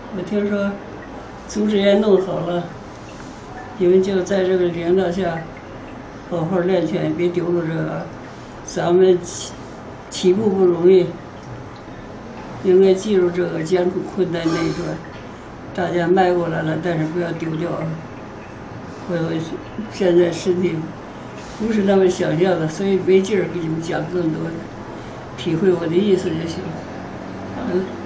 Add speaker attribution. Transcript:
Speaker 1: 我听说组织也弄好了，你们就在这个领导下好好练拳，别丢了这个。咱们起步不容易，应该记住这个艰苦困难那一段，大家迈过来了，但是不要丢掉。我现在身体不是那么想象的，所以没劲儿给你们讲这么多，体会我的意思就行。